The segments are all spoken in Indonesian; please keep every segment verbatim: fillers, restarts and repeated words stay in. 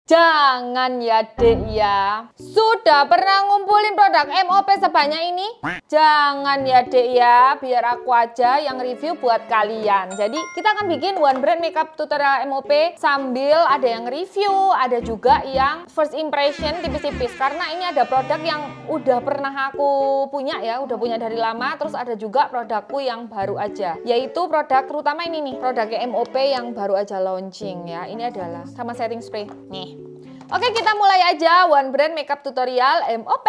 Jangan ya dek ya. Sudah pernah ngumpulin produk M O P sebanyak ini? Jangan ya dek ya, biar aku aja yang review buat kalian. Jadi kita akan bikin one brand makeup tutorial M O P sambil ada yang review, ada juga yang first impression tipis-tipis. Karena ini ada produk yang udah pernah aku punya ya, udah punya dari lama. Terus ada juga produkku yang baru aja, yaitu produk terutama ini nih, produknya M O P yang baru aja launching ya. Ini adalah sama setting spray nih. Oke, kita mulai aja one brand makeup tutorial M O P.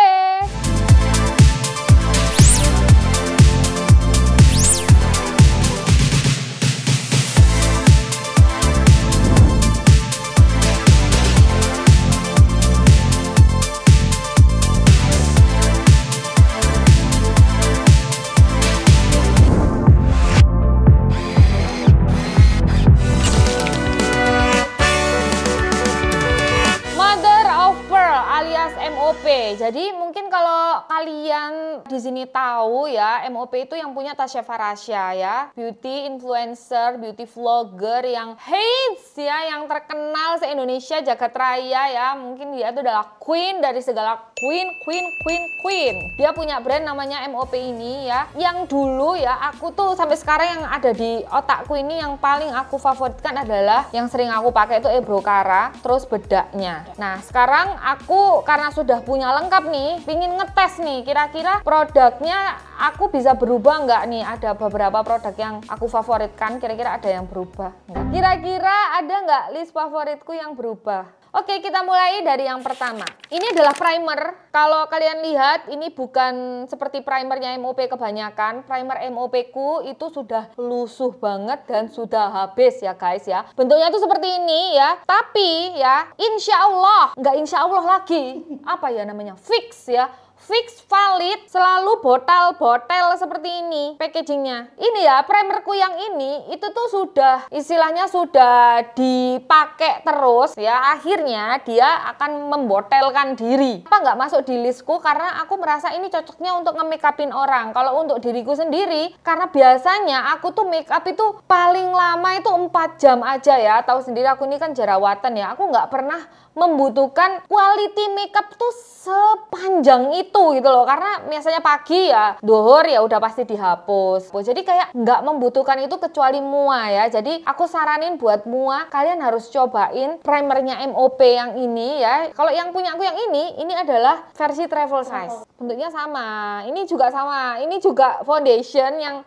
Jadi mungkin kalau kalian di sini tahu ya, M O P itu yang punya Tasya Farasya ya, beauty influencer, beauty vlogger yang hits ya, yang terkenal se-Indonesia jagat raya ya. Mungkin dia itu adalah queen dari segala queen, queen, queen, queen. Dia punya brand namanya M O P ini ya, yang dulu ya aku tuh sampai sekarang yang ada di otakku ini yang paling aku favoritkan adalah yang sering aku pakai itu Ebro Cara, terus bedaknya. Nah sekarang aku karena sudah punya lengkap nih, pingin ngetes nih kira-kira produknya aku bisa berubah nggak nih. Ada beberapa produk yang aku favoritkan, kira-kira ada yang berubah nggak? Kira-kira ada nggak list favoritku yang berubah? Oke, kita mulai dari yang pertama. Ini adalah primer. Kalau kalian lihat, ini bukan seperti primernya M O P kebanyakan. Primer M O P ku itu sudah lusuh banget dan sudah habis ya guys ya. Bentuknya itu seperti ini ya. Tapi ya, insya Allah, nggak insya Allah lagi. Apa ya namanya? Fix ya. Fix valid, selalu botol-botol seperti ini packagingnya. Ini ya primerku yang ini itu tuh sudah istilahnya sudah dipakai terus ya, akhirnya dia akan membotelkan diri. Apa nggak masuk di listku karena aku merasa ini cocoknya untuk nge-makeupin orang. Kalau untuk diriku sendiri, karena biasanya aku tuh makeup itu paling lama itu empat jam aja ya. Tahu sendiri aku ini kan jerawatan ya, aku nggak pernah membutuhkan quality makeup tuh sepanjang itu gitu loh, karena biasanya pagi ya duhur ya udah pasti dihapus. Jadi kayak nggak membutuhkan itu kecuali mua ya. Jadi aku saranin buat mua kalian harus cobain primernya M O P yang ini ya. Kalau yang punya aku yang ini, ini adalah versi travel size. Bentuknya sama, ini juga sama, ini juga foundation yang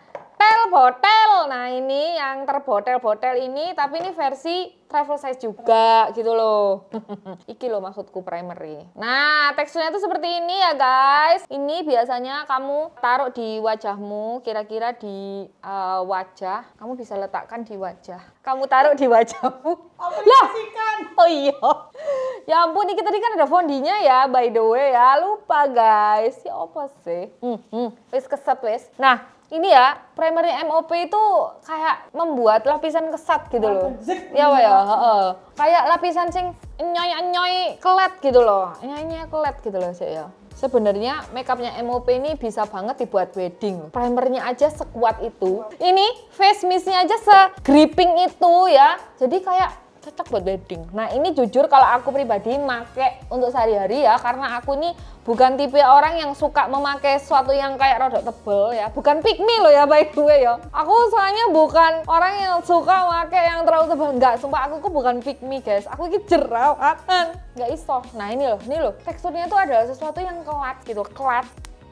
botel. Nah ini yang terbotel-botel ini, tapi ini versi travel size juga gitu loh. Iki loh maksudku primer ini. Nah teksturnya tuh seperti ini ya guys. Ini biasanya kamu taruh di wajahmu, kira-kira di uh, wajah. Kamu bisa letakkan di wajah. Kamu taruh di wajahmu. Lah, oh iya. Ya ampun, ini tadi kan ada fondinya ya, by the way ya. Lupa guys. Ya apa sih? Hmm, hmm. Wis keset wis. Nah. Ini ya, primernya M O P itu kayak membuat lapisan kesat gitu loh. Ya wah ya, heeh. Kayak lapisan sing nyoy-nyoy kelet gitu loh. Nyoy-nyoy kelet gitu loh sih ya. Sebenarnya makeupnya M O P ini bisa banget dibuat wedding. Primernya aja sekuat itu. Ini face mistnya aja se-gripping itu ya. Jadi kayak cocok buat wedding. Nah ini jujur kalau aku pribadi make untuk sehari-hari ya, karena aku nih bukan tipe orang yang suka memakai sesuatu yang kayak rodok tebel ya. Bukan pick me loh ya baik gue ya. Aku soalnya bukan orang yang suka pakai yang terlalu tebal. Enggak, sumpah aku kok bukan pick me guys. Aku ini jerawatan, nggak iso. Nah ini loh, ini loh. Teksturnya tuh adalah sesuatu yang kelat gitu, kelat.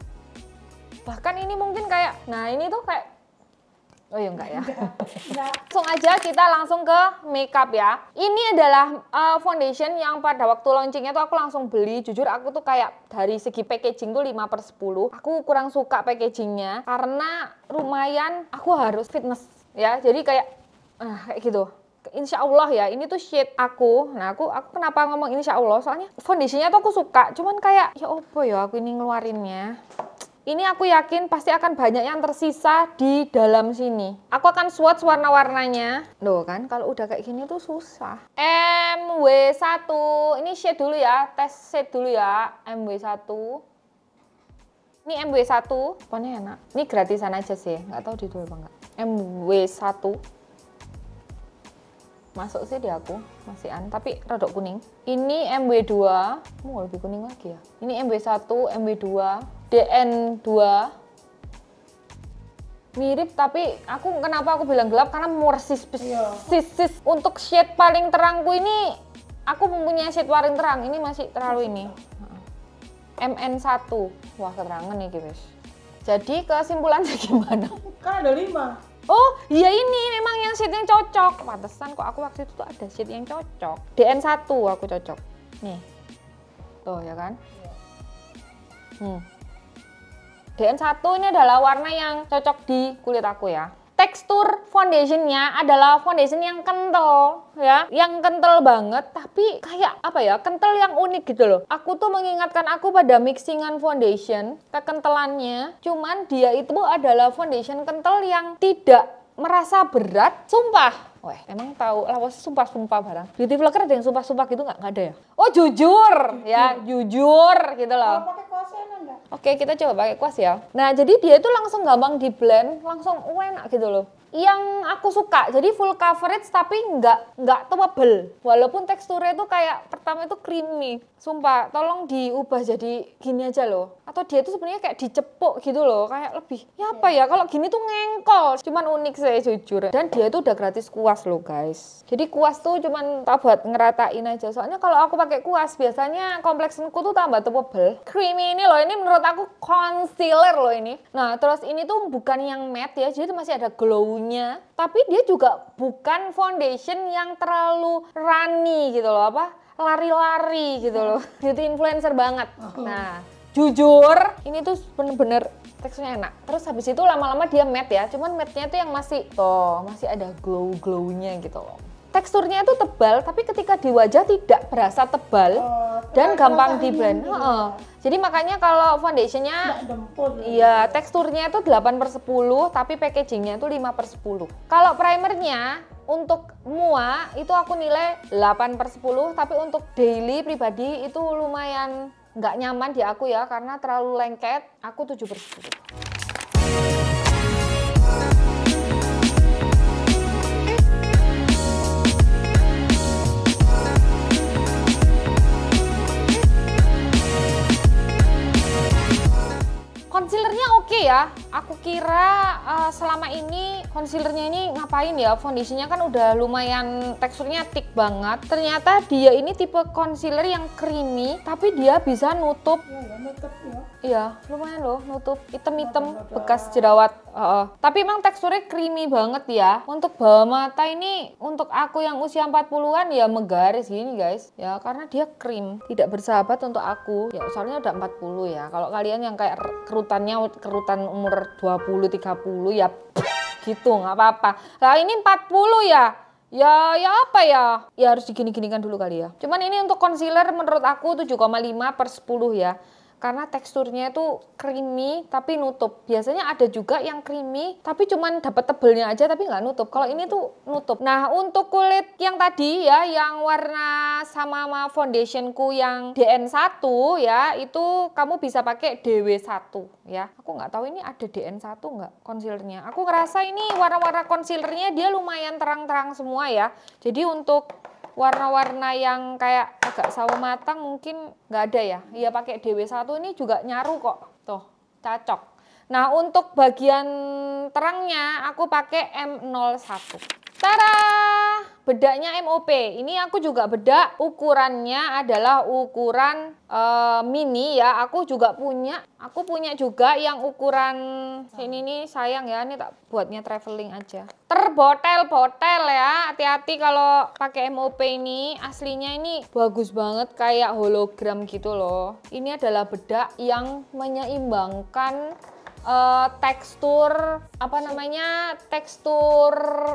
Bahkan ini mungkin kayak, nah ini tuh kayak oh iya enggak ya. Langsung aja kita langsung ke makeup ya. Ini adalah uh, foundation yang pada waktu launchingnya tuh aku langsung beli. Jujur aku tuh kayak dari segi packaging tuh lima per sepuluh. Aku kurang suka packagingnya karena lumayan aku harus fitness ya. Jadi kayak uh, kayak gitu. Insya Allah ya, ini tuh shade aku. Nah aku aku kenapa ngomong insya Allah? Soalnya foundationnya tuh aku suka. Cuman kayak ya opo ya aku ini ngeluarinnya. Ini aku yakin pasti akan banyak yang tersisa di dalam sini. Aku akan swatch warna-warnanya. Loh kan, kalau udah kayak gini tuh susah. M W satu. Ini shade dulu ya, tes shade dulu ya. M W satu. Ini M W satu. Pokoknya enak. Ini gratisan aja sih, nggak tahu dijual apa enggak. M W satu. Masuk sih di aku, masihan, tapi rodok kuning. Ini M W dua, mau oh, lebih kuning lagi ya. Ini M W satu, M W dua, D N dua. Mirip, tapi aku kenapa aku bilang gelap karena morsis sis untuk shade paling terangku ini aku mempunyai shade paling terang. Ini masih terlalu ini. M N satu. Wah, keterangan nih guys. Jadi kesimpulannya gimana? Kan ada lima. Oh, iya ini memang yang shade yang cocok. Pantesan kok aku waktu itu tuh ada shade yang cocok. D N satu aku cocok. Nih. Tuh ya kan? Hmm. D N satu ini adalah warna yang cocok di kulit aku ya. Tekstur foundationnya adalah foundation yang kental ya, yang kental banget tapi kayak apa ya, kental yang unik gitu loh. Aku tuh mengingatkan aku pada mixingan foundation, kekentalannya, cuman dia itu adalah foundation kental yang tidak merasa berat, sumpah. Weh, emang tahu lawas sumpah-sumpah barang. Beauty vlogger ada yang sumpah-sumpah gitu nggak? Nggak ada ya? Oh jujur ya, jujur gitu loh. Kalau pakai kuas enak nggak? Oke, kita coba pakai kuas ya. Nah, jadi dia itu langsung gampang di blend, langsung enak gitu loh. Yang aku suka, jadi full coverage tapi nggak nggak tebel. Walaupun teksturnya itu kayak pertama itu creamy. Sumpah, tolong diubah jadi gini aja loh. Atau dia itu sebenarnya kayak dicepuk gitu loh, kayak lebih. Ya apa ya, kalau gini tuh ngengkol. Cuman unik saya jujur. Dan dia itu udah gratis kuas loh guys. Jadi kuas tuh cuman tak buat ngeratain aja. Soalnya kalau aku pakai kuas biasanya kompleksenku tuh tambah tebel. Creamy ini loh, ini menurut aku concealer loh ini. Nah, terus ini tuh bukan yang matte ya, jadi masih ada glow-nya. Tapi dia juga bukan foundation yang terlalu runny gitu loh, apa? Lari-lari gitu loh. Beauty influencer banget. Nah, jujur ini tuh bener-bener teksturnya enak. Terus habis itu lama-lama dia matte ya. Cuman matte-nya tuh yang masih tuh, masih ada glow-glow-nya gitu loh. Teksturnya itu tebal, tapi ketika di wajah tidak berasa tebal oh, dan gampang di blend. Gitu. Oh, jadi makanya kalau foundationnya, iya teksturnya itu delapan per sepuluh, tapi packagingnya itu lima per sepuluh. Kalau primernya untuk mua itu aku nilai delapan per sepuluh, tapi untuk daily pribadi itu lumayan nggak nyaman di aku ya, karena terlalu lengket, aku tujuh per sepuluh. Concealernya oke okay ya, aku kira uh, selama ini concealernya ini ngapain ya, foundationnya kan udah lumayan teksturnya thick banget. Ternyata dia ini tipe concealer yang creamy, tapi dia bisa nutup. Ya, ya, nutup ya. Iya, lumayan loh, nutup item-item bekas jerawat. Uh, tapi emang teksturnya creamy banget ya. Untuk bawah mata ini, untuk aku yang usia empat puluhan ya menggaris gini guys. Ya, karena dia krim, tidak bersahabat untuk aku. Ya, soalnya udah empat puluh ya. Kalau kalian yang kayak kerutannya kerutan umur dua puluh tiga puluh ya gitu nggak apa-apa. Nah ini empat puluh ya. Ya ya apa ya? Ya harus digini-ginikan dulu kali ya. Cuman ini untuk concealer menurut aku tujuh koma lima per sepuluh ya. Karena teksturnya itu creamy tapi nutup. Biasanya ada juga yang creamy tapi cuman dapat tebelnya aja tapi nggak nutup. Kalau ini tuh nutup. Nah untuk kulit yang tadi ya, yang warna sama sama foundationku yang D N satu ya, itu kamu bisa pakai D W satu ya. Aku nggak tahu ini ada D N satu nggak concealernya. Aku ngerasa ini warna-warna concealernya dia lumayan terang-terang semua ya. Jadi untuk warna-warna yang kayak agak sawo matang mungkin nggak ada ya. Iya pakai D W satu ini juga nyaru kok. Tuh, cocok. Nah, untuk bagian terangnya aku pakai M nol satu. Tada! Bedaknya M O P. Ini aku juga bedak, ukurannya adalah ukuran uh, mini ya. Aku juga punya. Aku punya juga yang ukuran ini nih, sayang ya, ini tak buatnya traveling aja. Terbotel-botel ya. Hati-hati kalau pakai M O P ini. Aslinya ini bagus banget kayak hologram gitu loh. Ini adalah bedak yang menyeimbangkan uh, tekstur apa namanya? Tekstur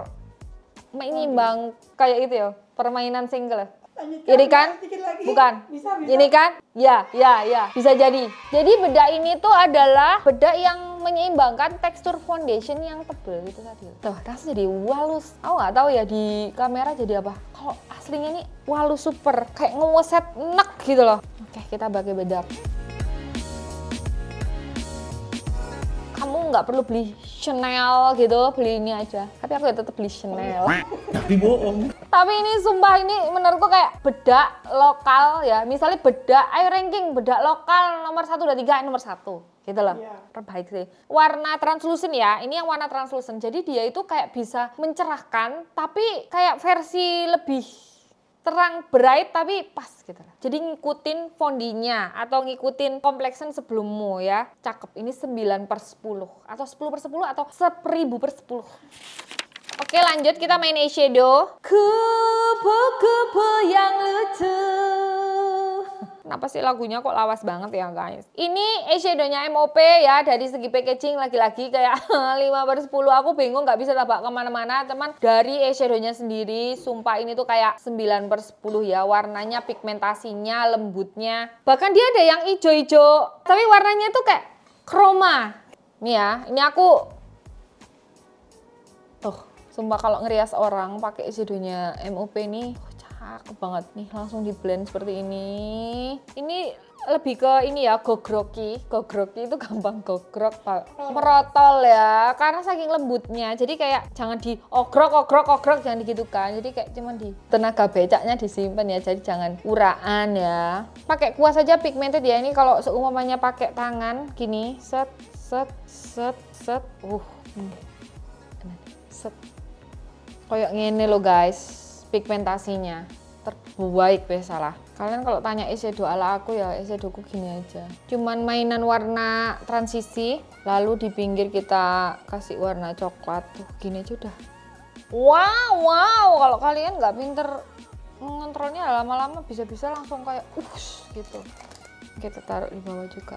menyeimbang kayak itu ya, permainan single. Ini kan? Bukan. Bisa, bisa. Ini kan? Ya, ya, ya. Bisa jadi. Jadi bedak ini tuh adalah bedak yang menyeimbangkan tekstur foundation yang tebel gitu tadi. Tuh, rasanya jadi walus. Aku nggak tahu ya di kamera jadi apa. Kalau aslinya ini walus super, kayak ngeweset enak gitu loh. Oke, kita pakai bedak. Kamu nggak perlu beli Chanel gitu, beli ini aja. Tapi aku ya tetap beli Chanel. Tapi bohong. Tapi ini sumpah ini menurutku kayak bedak lokal ya. Misalnya bedak, ayo ranking bedak lokal nomor satu dan tiga nomor satu. Gitu loh, Iya. terbaik sih. Warna translucent ya, ini yang warna translucent. Jadi dia itu kayak bisa mencerahkan, tapi kayak versi lebih terang bright tapi pas gitu lah. Jadi ngikutin fondinya atau ngikutin complexion sebelummu ya. Cakep, ini sembilan per sepuluh atau sepuluh per sepuluh atau seribu per sepuluh. Oke lanjut kita main eyeshadow. Kupu-kupu yang lucu. Kenapa sih lagunya kok lawas banget ya guys? Ini eyeshadownya M O P ya, dari segi packaging lagi-lagi kayak lima per sepuluh. Aku bingung nggak bisa tabak kemana-mana teman. Dari eyeshadownya sendiri, sumpah ini tuh kayak sembilan per sepuluh ya. Warnanya, pigmentasinya, lembutnya. Bahkan dia ada yang hijau-hijau, tapi warnanya tuh kayak chroma. Nih ya, ini aku... Tuh, sumpah kalau ngerias orang pakai eyeshadownya M O P nih. Cakep banget nih, langsung di blend seperti ini. Ini lebih ke ini ya, gogroki. Gogroki itu gampang gogrok, Pak. Merotol ya, karena saking lembutnya. Jadi kayak jangan di ogrok, ogrok, ogrok, jangan digitukan. Jadi kayak cuman di tenaga becaknya disimpan ya, jadi jangan uraan ya. Pakai kuas aja pigmented ya, ini kalau seumpamanya pakai tangan gini, set, set, set, set, uh, set. Kayak ngene lo guys. Pigmentasinya terbaik deh salah. Kalian kalau tanya eyeshadow ala aku ya eyeshadowku gini aja. Cuman mainan warna transisi, lalu di pinggir kita kasih warna coklat. Tuh gini aja udah. Wow, wow. Kalau kalian nggak pinter ngontrolnya lama-lama bisa-bisa langsung kayak ush gitu. Kita taruh di bawah juga.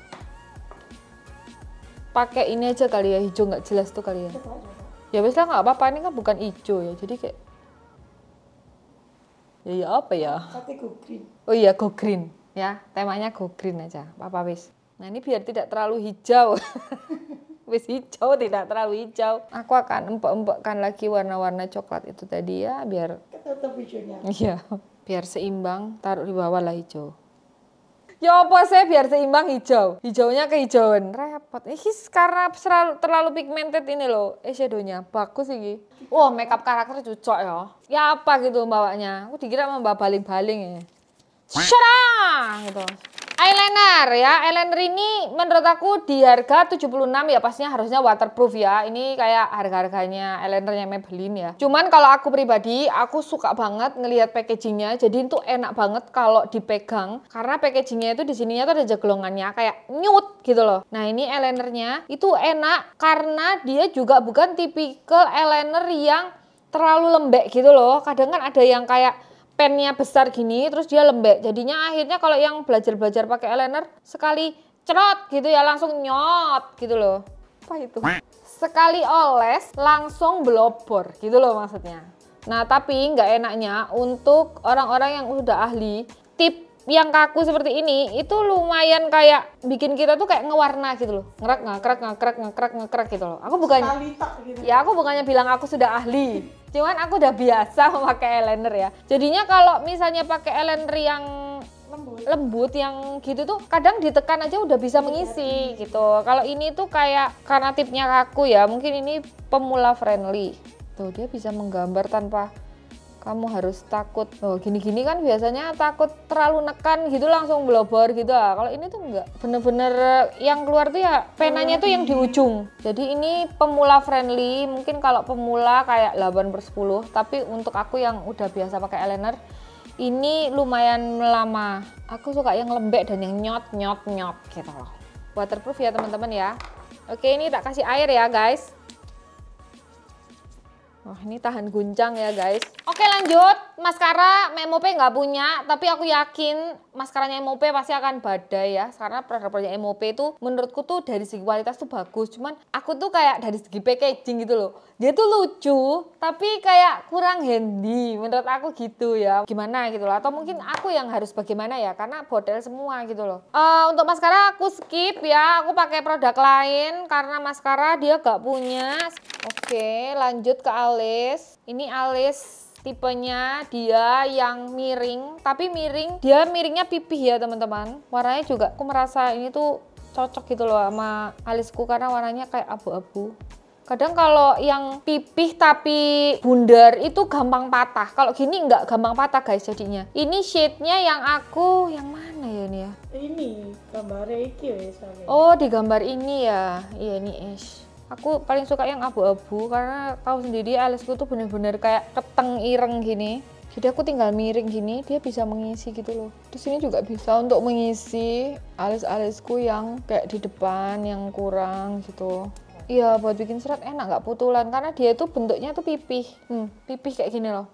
Pakai ini aja kali ya, hijau nggak jelas tuh kalian. Ya wes lah nggak apa-apa, ini kan bukan hijau ya, jadi kayak ya, ya apa ya? Tapi go green. Oh iya, go green ya, temanya go green aja, apa wis. Nah ini biar tidak terlalu hijau, wis hijau tidak terlalu hijau. Aku akan empuk-empukkan lagi warna-warna coklat itu tadi ya, biar Tetap hijaunya. iya, biar seimbang. Taruh di bawah lah hijau. Ya apa sih biar seimbang hijau? Hijaunya kehijauan, repot. Ini karena terlalu, terlalu pigmented ini loh, eyeshadownya bagus ini. Wah, wow, makeup karakter cocok ya. Ya apa gitu bawanya? Aku dikira mbak baling-baling ya. Syarang gitu. Eyeliner ya, eyeliner ini menurut aku di harga tujuh puluh enam ya pastinya harusnya waterproof ya. Ini kayak harga-harganya eyelinernya Maybelline ya. Cuman kalau aku pribadi, aku suka banget ngelihat packagingnya. Jadi itu enak banget kalau dipegang. Karena packagingnya itu di sininya tuh ada jaglongannya kayak nude gitu loh. Nah ini eyelinernya itu enak karena dia juga bukan tipikal eyeliner yang terlalu lembek gitu loh. Kadang kan ada yang kayak pennya besar gini terus dia lembek, jadinya akhirnya kalau yang belajar-belajar pakai eyeliner sekali cerot gitu ya langsung nyot gitu loh. Apa itu? Sekali oles langsung blobor gitu loh maksudnya. Nah tapi nggak enaknya untuk orang-orang yang udah ahli, tip yang kaku seperti ini itu lumayan kayak bikin kita tuh kayak ngewarna gitu loh, ngerak ngekrek ngekrek ngekrek ngekrek gitu loh. Aku bukan Gitu. ya aku bukannya bilang aku sudah ahli, cuman aku udah biasa memakai eyeliner ya. Jadinya kalau misalnya pakai eyeliner yang Lembut. lembut yang gitu tuh kadang ditekan aja udah bisa mengisi gitu. Kalau ini tuh kayak karena tipnya kaku ya, mungkin ini pemula friendly. Tuh dia bisa menggambar tanpa kamu harus takut. Oh gini-gini kan biasanya takut terlalu nekan gitu langsung blobor gitu ah. Kalau ini tuh enggak, bener-bener yang keluar tuh ya penanya tuh yang di ujung. Jadi ini pemula friendly, mungkin kalau pemula kayak delapan per sepuluh, tapi untuk aku yang udah biasa pakai eyeliner ini lumayan lama. Aku suka yang lembek dan yang nyot nyot nyot gitu loh. Waterproof ya teman-teman ya. Oke ini tak kasih air ya guys. Wah ini tahan guncang ya guys. Oke lanjut, maskara M O P nggak punya, tapi aku yakin maskaranya M O P pasti akan badai ya. Karena produk-produk M O P itu menurutku tuh dari segi kualitas tuh bagus. Cuman aku tuh kayak dari segi packaging gitu loh. Dia tuh lucu, tapi kayak kurang handy. Menurut aku gitu ya. Gimana gitu loh. Atau mungkin aku yang harus bagaimana ya, karena model semua gitu loh. Uh, untuk maskara aku skip ya, aku pakai produk lain karena maskara dia gak punya. Oke lanjut ke alis. Ini alis tipenya dia yang miring, tapi miring dia miringnya pipih ya teman-teman. Warnanya juga aku merasa ini tuh cocok gitu loh sama alisku karena warnanya kayak abu-abu. Kadang kalau yang pipih tapi bundar itu gampang patah. Kalau gini nggak gampang patah guys jadinya. Ini shade-nya yang aku, yang mana ya ini ya? Ini gambarnya iki ya sampe. Oh di gambar ini ya. Iya ini Ash. Aku paling suka yang abu-abu karena tahu sendiri alisku tuh bener-bener kayak keteng ireng gini. Jadi aku tinggal miring gini, dia bisa mengisi gitu loh. Terus ini juga bisa untuk mengisi alis-alisku yang kayak di depan yang kurang gitu. Iya, buat bikin serat enak, nggak putulan. Karena dia itu bentuknya tuh pipih. Hmm, pipih kayak gini loh.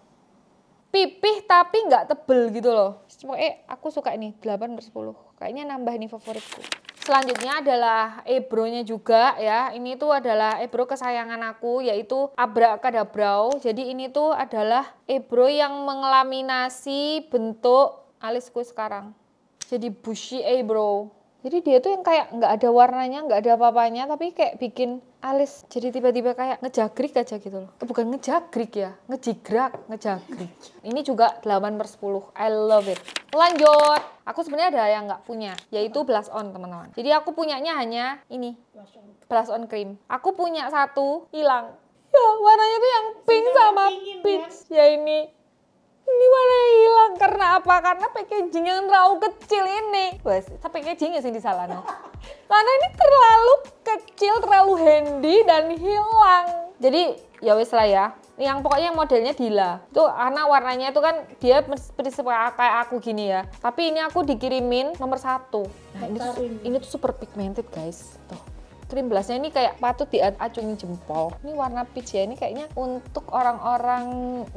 Pipih tapi nggak tebel gitu loh. Pokoknya aku suka ini, delapan per sepuluh. Kayaknya nambah nih favoritku. Selanjutnya adalah eyebrow-nya juga ya. Ini tuh adalah eyebrow kesayangan aku, yaitu Abracadabra. Jadi ini tuh adalah eyebrow yang mengelaminasi bentuk alisku sekarang. Jadi bushy eyebrow. Jadi dia tuh yang kayak nggak ada warnanya, nggak ada apa-apanya, tapi kayak bikin alis jadi tiba-tiba kayak ngejagrik aja gitu loh. Eh, bukan ngejagrik ya, ngejigrak, ngejagrik. Ini juga delapan per sepuluh, I love it. Lanjut, aku sebenarnya ada yang nggak punya, yaitu blush on teman-teman. Jadi aku punyanya hanya ini, Blush on. blush on cream. Aku punya satu, hilang. Ya, warnanya tuh yang pink sama peach. Ya ini. Ini warna hilang karena apa? Karena packaging yang terlalu kecil ini. Wes, packagingnya sih di salah no. Karena ini terlalu kecil, terlalu handy dan hilang. Jadi ya wes lah ya. Yang pokoknya modelnya Dila. Itu karena warnanya itu kan dia seperti kayak aku gini ya. Tapi ini aku dikirimin nomor satu. Nah ini tuh, ini tuh super pigmented guys. Tuh. Cream blushnya ini kayak patut diacungi jempol. Ini warna peach ya, ini kayaknya untuk orang-orang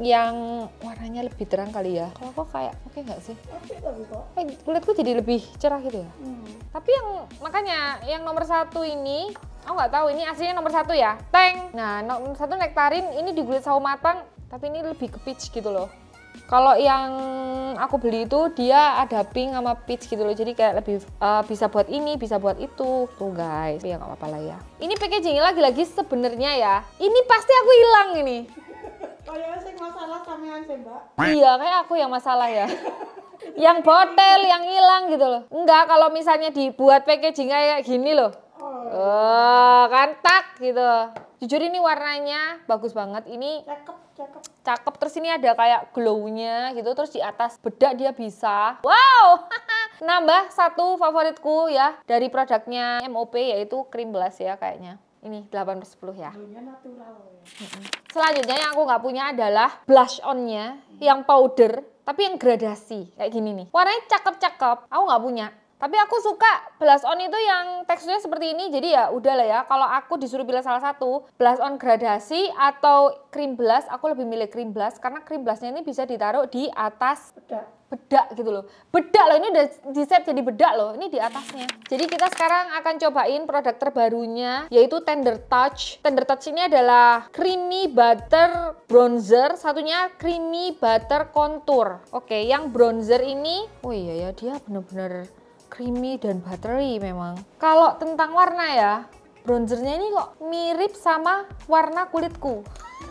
yang warnanya lebih terang kali ya. Kalau kok kayak oke okay nggak sih? Oke tapi kok. Eh, kulitku jadi lebih cerah gitu ya. Hmm. Tapi yang makanya yang nomor satu ini, aku nggak tahu ini aslinya nomor satu ya. Teng. Nah nomor satu nektarin ini di kulit sawo matang, tapi ini lebih ke peach gitu loh. Kalau yang aku beli itu dia ada pink sama peach gitu loh, jadi kayak lebih uh, bisa buat ini, bisa buat itu. Tuh guys, ya nggak apa-apa lah ya. Ini packagingnya lagi-lagi sebenarnya ya. Ini pasti aku hilang ini. Kayaknya sih masalah sampean sih mbak. Iya, kayak aku yang masalah ya. Yang botel, yang hilang gitu loh. Enggak, kalau misalnya dibuat packaging kayak gini loh. Oh, Oh, kan tak gitu. Jujur ini warnanya bagus banget. Ini cakep, cakep. cakep, terus ini ada kayak glow-nya gitu, terus di atas bedak dia bisa. Wow, nambah satu favoritku ya dari produknya M O P, yaitu cream blush ya kayaknya. Ini delapan per sepuluh ya. Blunya natural ya. Selanjutnya yang aku nggak punya adalah blush on-nya yang powder, tapi yang gradasi kayak gini nih. Warnanya cakep-cakep, aku nggak punya. Tapi aku suka blush on itu yang teksturnya seperti ini, jadi ya udah lah ya. Kalau aku disuruh pilih salah satu, blush on gradasi atau cream blush, aku lebih milih cream blush karena cream blushnya ini bisa ditaruh di atas Bedak. bedak gitu loh. Bedak loh, ini udah di set jadi bedak loh, ini di atasnya. Jadi kita sekarang akan cobain produk terbarunya, yaitu Tender Touch. Tender Touch ini adalah creamy butter bronzer, satunya creamy butter contour. Oke, yang bronzer ini, oh iya ya, dia bener-bener creamy dan buttery memang. Kalau tentang warna ya, bronzernya ini kok mirip sama warna kulitku.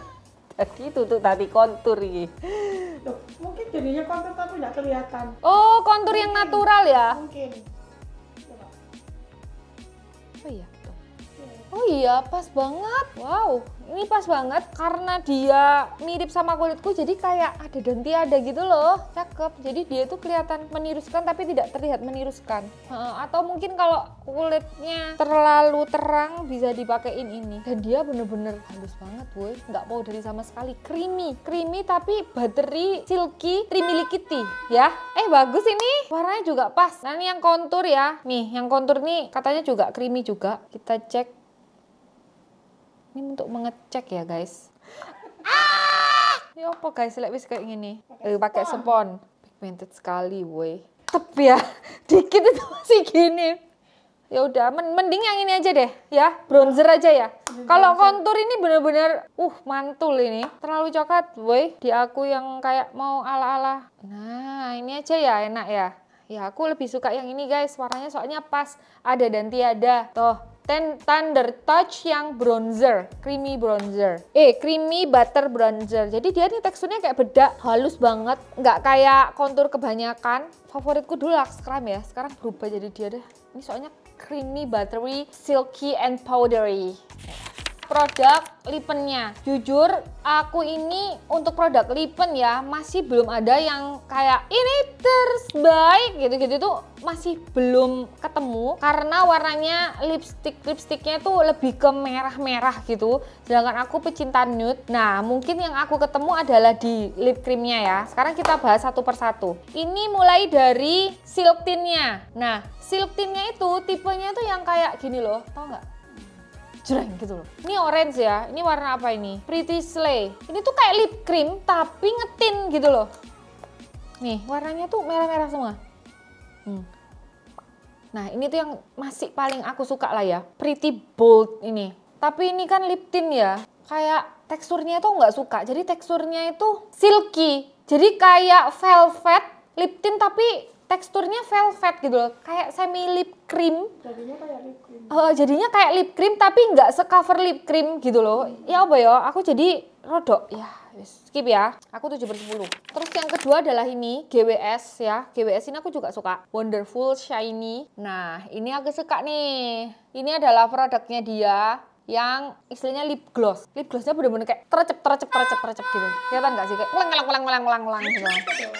Jadi itu tuh tadi kontur ini. Loh, mungkin jadinya kontur tapi nggak kelihatan. Oh, kontur yang natural ya? Mungkin. Coba. Oh iya. Oh iya, pas banget. Wow, ini pas banget karena dia mirip sama kulitku, jadi kayak ada dan tiada gitu loh. Cakep. Jadi dia tuh kelihatan meniruskan tapi tidak terlihat meniruskan. Heeh, atau mungkin kalau kulitnya terlalu terang bisa dipakein ini. Dan dia bener-bener halus banget, boy. Nggak powdery sama sekali. Creamy, creamy tapi buttery, silky, trimilikiti ya. Eh bagus ini. Warnanya juga pas. Nah ini yang kontur ya. Nih, yang kontur nih katanya juga creamy juga. Kita cek. Ini untuk mengecek ya guys. Ah! Ini apa guys, lek wis kayak gini. Eh pakai spons. Pigmented sekali, woi. Tep ya. Dikit itu masih gini. Ya udah, mending yang ini aja deh, ya. Bronzer aja ya. Kalau kontur ini bener-bener uh mantul ini. Terlalu coklat, woi. Di aku yang kayak mau ala-ala. Nah, ini aja ya, enak ya. Ya, aku lebih suka yang ini guys. Warnanya soalnya pas, ada dan tiada. Tuh. Ten Thunder Touch yang bronzer, creamy bronzer. Eh, creamy butter bronzer. Jadi dia nih teksturnya kayak bedak, halus banget, nggak kayak kontur kebanyakan. Favoritku dulu Lux Crime ya, sekarang berubah jadi dia deh. Ini soalnya creamy, buttery, silky, and powdery. Produk lipennya, jujur aku ini untuk produk lipen ya masih belum ada yang kayak ini terbaik gitu-gitu tuh masih belum ketemu karena warnanya lipstick lipstiknya tuh lebih ke merah-merah gitu, sedangkan aku pecinta nude. Nah mungkin yang aku ketemu adalah di lip creamnya ya. Sekarang kita bahas satu persatu. Ini mulai dari silk tintnya. Nah silk tintnya itu tipenya tuh yang kayak gini loh, tau nggak? Jreng gitu loh. Ini orange ya. Ini warna apa ini? Pretty Slay. Ini tuh kayak lip cream tapi ngetin gitu loh. Nih, warnanya tuh merah-merah semua. Hmm. Nah, ini tuh yang masih paling aku suka lah ya. Pretty bold ini. Tapi ini kan lip tint ya. Kayak teksturnya tuh nggak suka. Jadi teksturnya itu silky. Jadi kayak velvet lip tint tapi teksturnya velvet gitu loh, kayak semi lip cream. Jadinya kayak lip cream. Uh, jadinya kayak lip cream tapi nggak secover lip cream gitu loh. Hmm. Ya apa ya, aku jadi rodok ya. Skip ya. Aku tujuh per sepuluh. Terus yang kedua adalah ini G W S ya. G W S ini aku juga suka. Wonderful Shiny. Nah, ini aku suka nih. Ini adalah produknya dia yang istilahnya lip gloss. Lip glossnya bener-bener kayak terecep terecep terecep terecep gitu. Kelihatan nggak sih kayak ulang ulang ulang ulang ulang ulang gitu.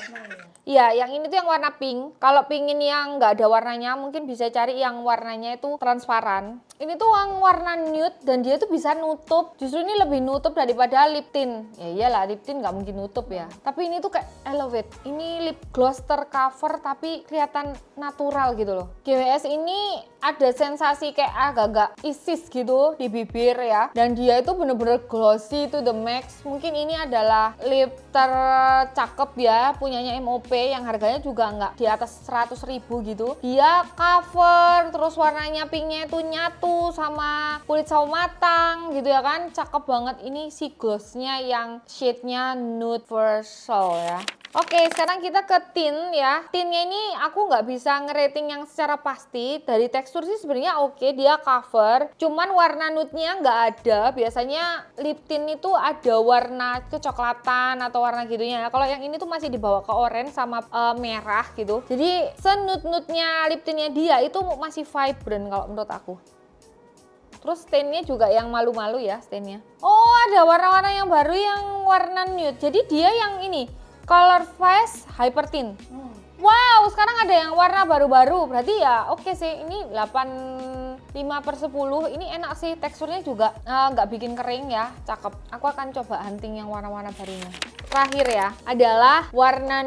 Iya, yang ini tuh yang warna pink. Kalau pingin yang nggak ada warnanya, mungkin bisa cari yang warnanya itu transparan. Ini tuh yang warna nude dan dia tuh bisa nutup. Justru ini lebih nutup daripada lip tint. Ya iyalah, lip tint nggak mungkin nutup ya. Tapi ini tuh kayak elevate. Ini lip gloss tercover tapi kelihatan natural gitu loh. G W S ini ada sensasi kayak agak-agak isis gitu di bibir ya. Dan dia itu bener-bener glossy to the max. Mungkin ini adalah lip tercakep ya, punyanya M O P. Yang harganya juga nggak di atas seratus ribu gitu. Dia cover, terus warnanya pinknya itu nyatu sama kulit sawo matang gitu ya kan. Cakep banget. Ini si glossnya yang shade-nya nude versal ya. Oke, sekarang kita ke tint ya. Tintnya ini aku nggak bisa ngerating yang secara pasti. Dari tekstur sih sebenarnya oke, dia cover. Cuman warna nude-nya nggak ada. Biasanya lip tint itu ada warna kecoklatan atau warna gitunya. Kalau yang ini tuh masih dibawa ke orange sama uh, merah gitu. Jadi senude-nude-nya lip tintnya dia itu masih vibrant kalau menurut aku. Terus stainnya juga yang malu-malu ya stainnya. Oh, ada warna-warna yang baru yang warna nude. Jadi dia yang ini Color Face Hyper Tint. Hmm. Wow, sekarang ada yang warna baru-baru. Berarti ya oke sih, ini delapan puluh lima per sepuluh. Ini enak sih, teksturnya juga nggak uh, bikin kering ya, cakep. Aku akan coba hunting yang warna-warna barunya. Terakhir ya, adalah warna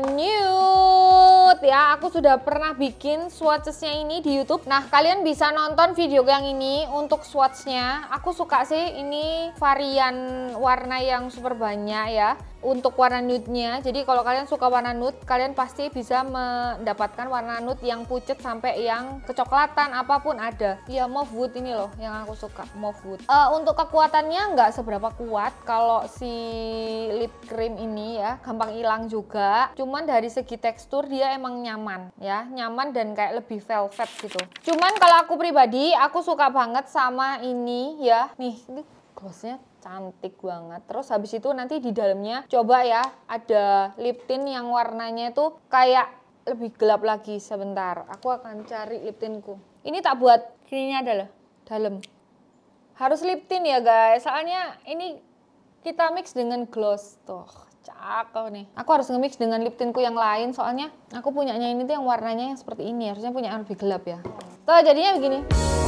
nude ya. Aku sudah pernah bikin swatches-nya ini di YouTube. Nah, kalian bisa nonton video yang ini untuk swatch-nya. Aku suka sih, ini varian warna yang super banyak ya. Untuk warna nude-nya, jadi kalau kalian suka warna nude, kalian pasti bisa mendapatkan warna nude yang pucet sampai yang kecoklatan, apapun ada. Ya mauve wood ini loh yang aku suka, mauve wood. Uh, untuk kekuatannya nggak seberapa kuat kalau si lip cream ini ya, gampang hilang juga. Cuman dari segi tekstur dia emang nyaman ya, nyaman dan kayak lebih velvet gitu. Cuman kalau aku pribadi, aku suka banget sama ini ya, nih ini glossnya cantik banget. Terus habis itu nanti di dalamnya coba ya ada lip tint yang warnanya itu kayak lebih gelap lagi. Sebentar, aku akan cari lip tintku. Ini tak buat gininya adalah dalam. Harus lip tint ya guys, soalnya ini kita mix dengan gloss tuh. Cakep nih. Aku harus nge-mix dengan lip tintku yang lain soalnya aku punyanya ini tuh yang warnanya yang seperti ini. Harusnya punya yang lebih gelap ya. Tuh jadinya begini.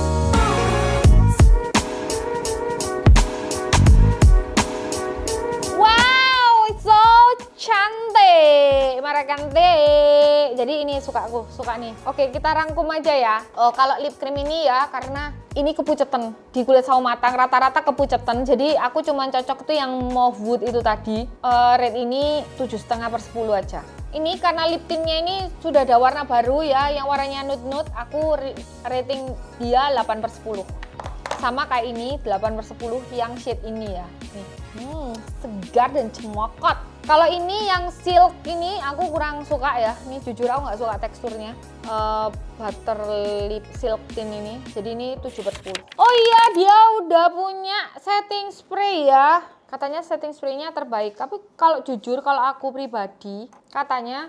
Cantik, marah cantik. Jadi ini suka aku, suka nih. Oke, kita rangkum aja ya. Oh, kalau lip cream ini ya, karena ini kepucetan di kulit sawo matang, rata-rata kepucetan. Jadi aku cuma cocok tuh yang mauve wood itu tadi. Uh, red ini tujuh koma lima per sepuluh aja. Ini karena lip tintnya ini sudah ada warna baru ya, yang warnanya nude-nude. Aku rating dia delapan per sepuluh. Sama kayak ini, delapan per sepuluh yang shade ini ya. Nih, hmm, segar dan cemokot. Kalau ini yang silk ini aku kurang suka ya. Ini jujur aku nggak suka teksturnya. Uh, butter lip silk tint ini. Jadi ini tujuh per sepuluh. Oh iya, dia udah punya setting spray ya. Katanya setting spraynya terbaik. Tapi kalau jujur, kalau aku pribadi, katanya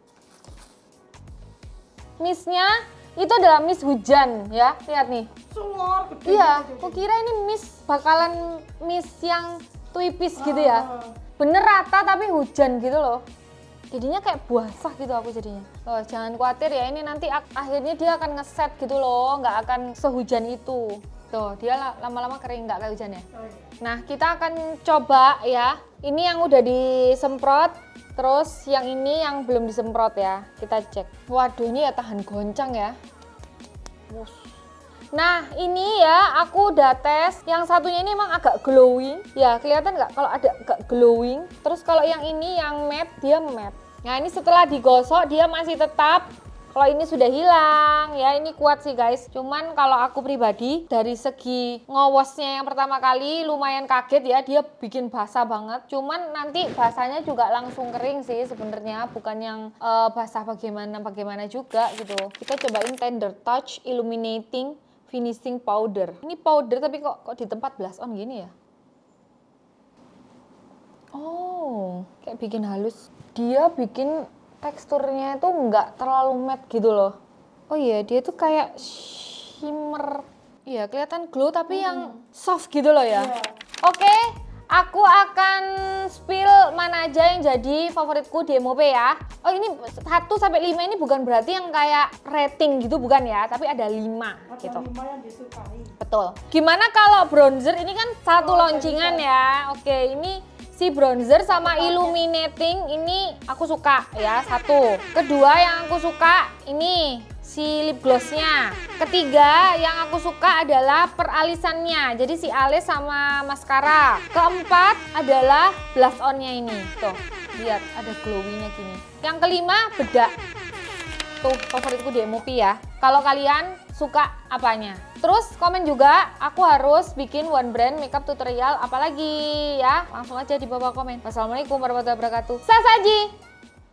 mistnya itu adalah mist hujan ya. Lihat nih. Suar gede. Iya, aku kira ini mist bakalan mist yang tipis gitu ya. Ah. Bener rata tapi hujan gitu loh. Jadinya kayak basah gitu aku jadinya. Loh, jangan khawatir ya, ini nanti ak akhirnya dia akan ngeset gitu loh, nggak akan sehujan itu. Tuh, dia lama-lama kering, nggak kayak hujan ya. Nah, kita akan coba ya. Ini yang udah disemprot, terus yang ini yang belum disemprot ya. Kita cek. Waduh, ini ya tahan goncang ya. Nah, ini ya aku udah tes. Yang satunya ini emang agak glowing. Ya, kelihatan nggak kalau ada agak glowing. Terus kalau yang ini yang matte, dia matte. Nah, ini setelah digosok dia masih tetap. Kalau ini sudah hilang, ya ini kuat sih guys. Cuman kalau aku pribadi dari segi ngowosnya yang pertama kali lumayan kaget ya, dia bikin basah banget. Cuman nanti basahnya juga langsung kering sih sebenarnya, bukan yang uh, basah bagaimana bagaimana juga gitu. Kita cobain Tender Touch Illuminating Finishing Powder. Ini powder tapi kok kok di tempat blush on gini ya? Oh, kayak bikin halus. Dia bikin teksturnya itu nggak terlalu matte gitu loh. Oh iya, dia tuh kayak shimmer. Iya, kelihatan glow tapi hmm. yang soft gitu loh ya. Yeah. Oke, okay, aku akan spill mana aja yang jadi favoritku di M O P ya. Oh, ini satu sampai lima ini bukan berarti yang kayak rating gitu, bukan ya, tapi ada lima gitu. lima yang disukai. Betul. Gimana kalau bronzer? Ini kan satu oh, launcingan ya. Oke, okay, ini si bronzer sama illuminating ini aku suka ya, satu. Kedua yang aku suka ini si lip glossnya. Ketiga yang aku suka adalah peralisannya, jadi si alis sama maskara. Keempat adalah blush onnya ini, tuh lihat ada glowingnya gini. Yang kelima bedak, tuh favoritku di M O P ya. Kalau kalian suka apanya? Terus komen juga, aku harus bikin one brand makeup tutorial apalagi ya. Langsung aja di bawah komen. Wassalamualaikum warahmatullahi wabarakatuh. Sasaji!